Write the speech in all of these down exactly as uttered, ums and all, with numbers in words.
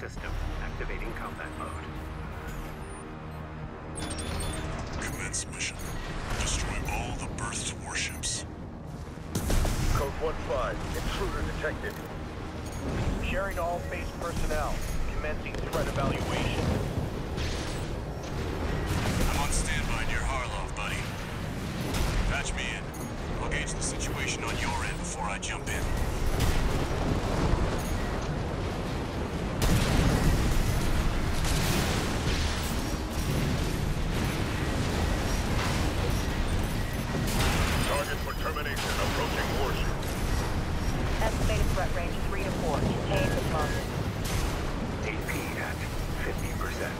system. Activating combat mode. Commence mission. Destroy all the berth's warships. Code one five. Intruder detected. Sharing all base personnel. Commencing threat evaluation. I'm on standby near Harlov, buddy. Patch me in. I'll gauge the situation on your end before I jump in. Target for termination. Approaching warship. Estimated threat range three to four. Contained with losses. A P at fifty percent.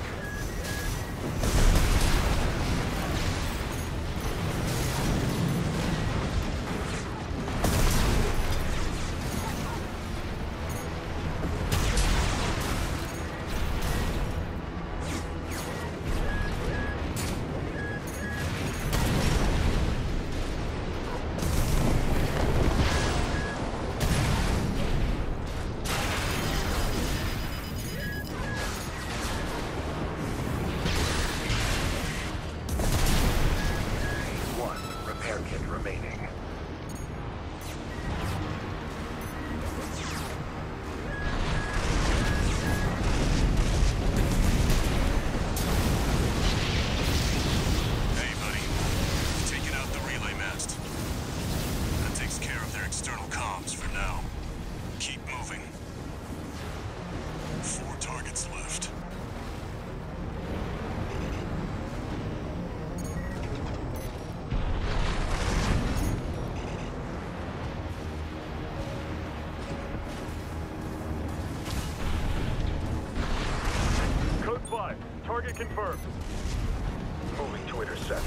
Target confirmed. Moving to intercept.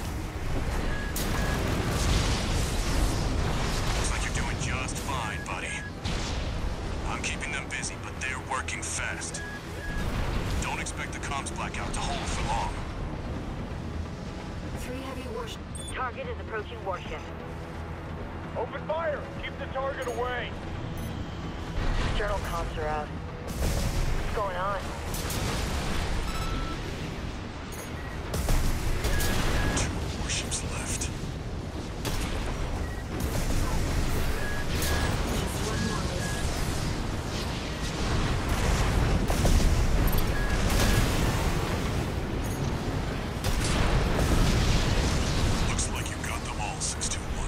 Looks like you're doing just fine, buddy. I'm keeping them busy, but they're working fast. Don't expect the comms blackout to hold for long. Three heavy warships. Target is approaching warship. Open fire! Keep the target away! External comms are out. What's going on? Two warships left. Looks like you got them all, six two one.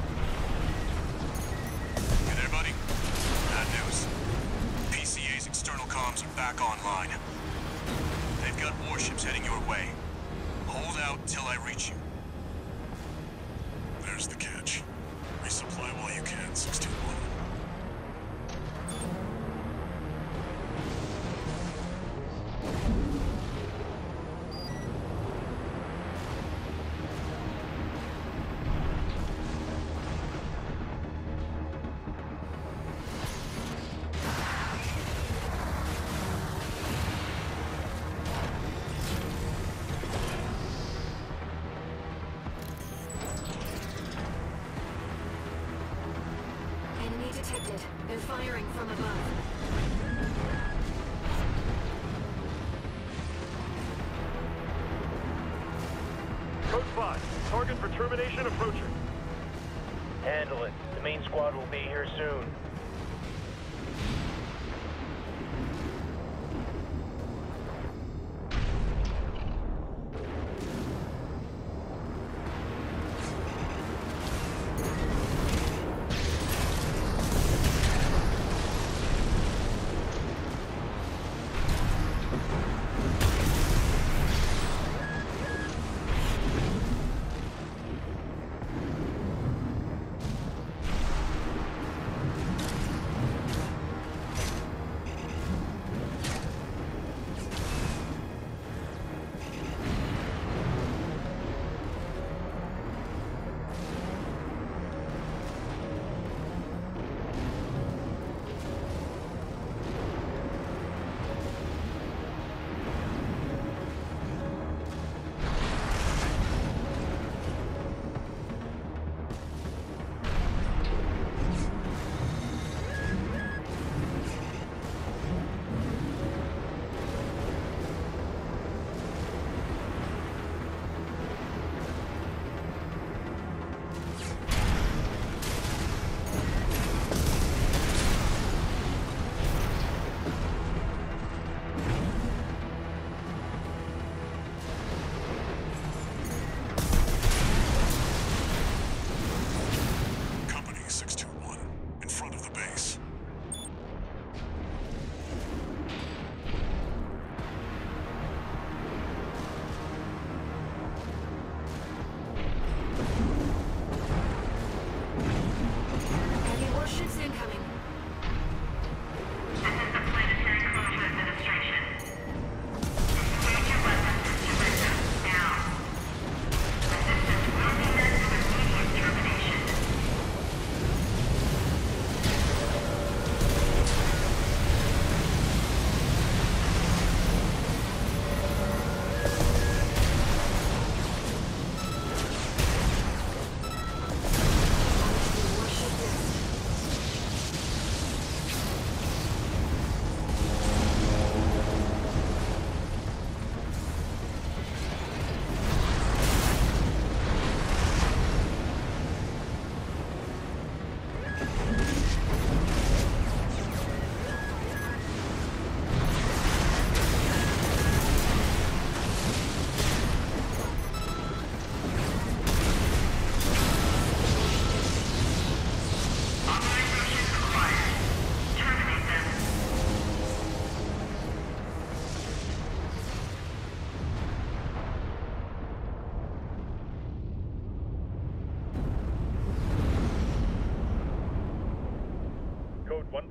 You there, buddy? Bad news. P C A's external comms are back online. They've got warships heading your way. Hold out till I reach you. There's the catch. Resupply while you can, six two one. Enemy detected. They're firing from above. Code five. Target for termination approaching. Handle it. The main squad will be here soon.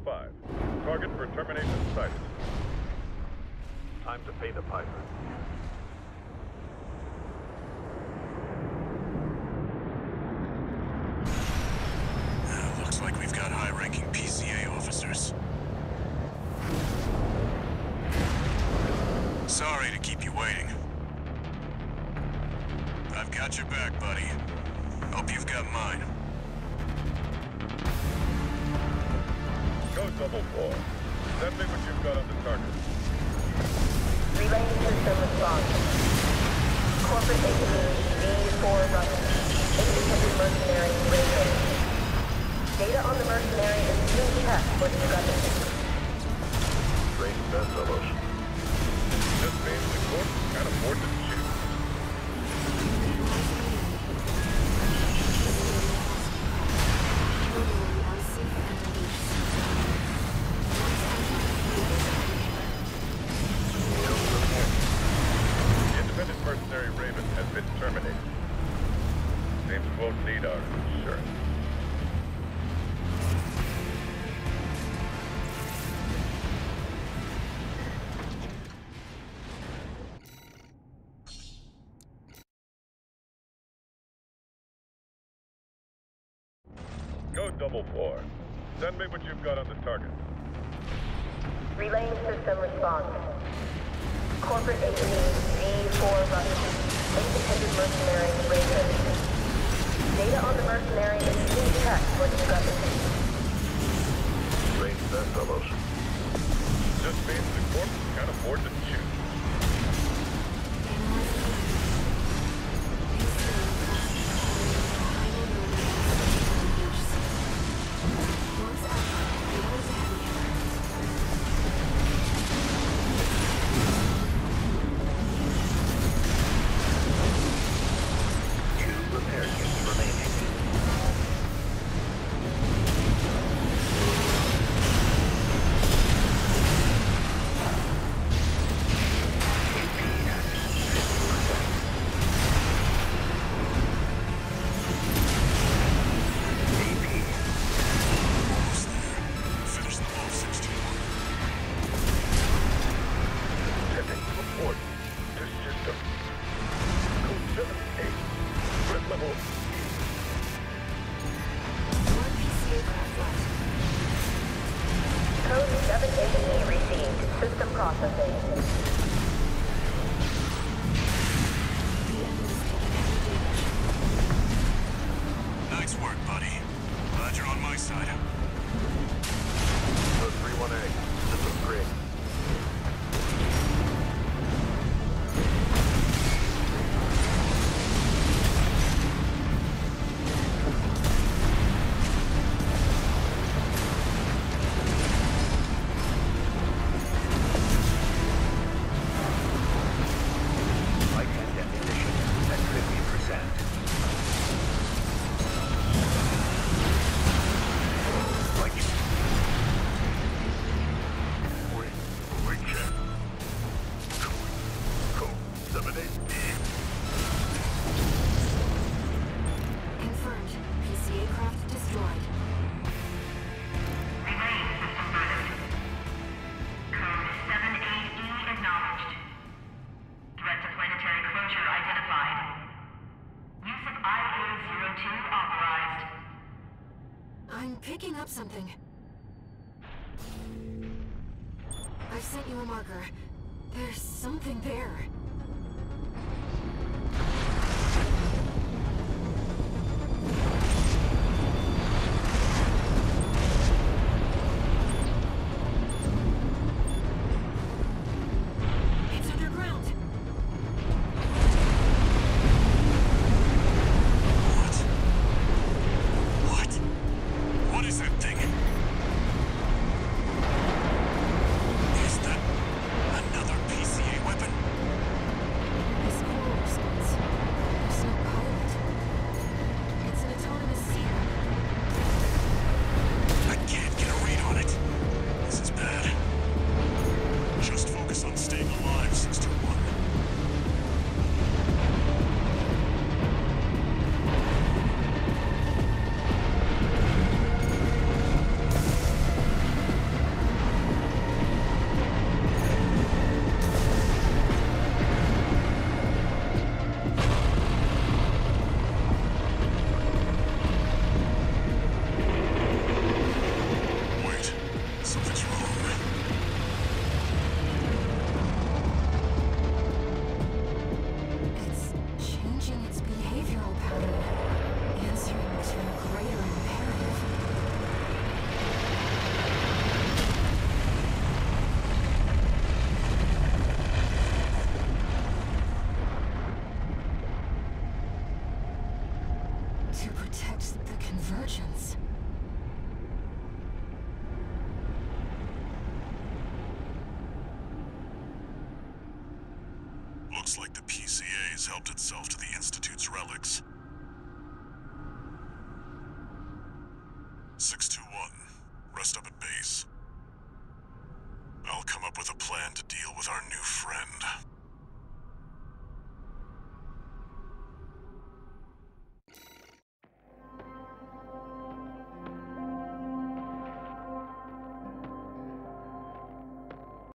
five. Target for termination sighted. Time to pay the piper. Uh, looks like we've got high-ranking P C A officers. Sorry to keep you waiting. I've got your back, buddy. Hope you've got mine. Go double four. Send me what you've got on the target. Relaying system response. Corporate enemy V four Russian. Independent mercenary rated. Data on the mercenary is being checked for discrepancy. Range bedfellows. This means the court can't afford to shoot. The independent mercenary Raven has been terminated. Seems we won't need our insurance. Go double four. Send me what you've got on the target. Relaying system response. Corporate enemy V four Russian. Independent mercenary rated. Data on the mercenary is being checked for discrepancy. Range bedfellows. Just means the court can't afford to shoot. Two repair kits remaining. Finish the ball sixteen. Sending report to system. Code seven eight. Threat level E. Code seven eight E received. System processing. Nice work, buddy. Glad you're on my side. Code three one eight. System green. Light and ammunition at fifty percent. Light. Wait, wait, check. Code seven eight E. Confirmed. P C A craft destroyed. Relaying system verdict. Code seven eight E acknowledged. Threat to planetary closure identified. Use of I A zero two authorized. I'm picking up something. I've sent you a marker. There's something there. It's underground. What? What? What is that thing? Is that another P C A weapon? C A has helped itself to the Institute's relics. six two one, rest up at base. I'll come up with a plan to deal with our new friend.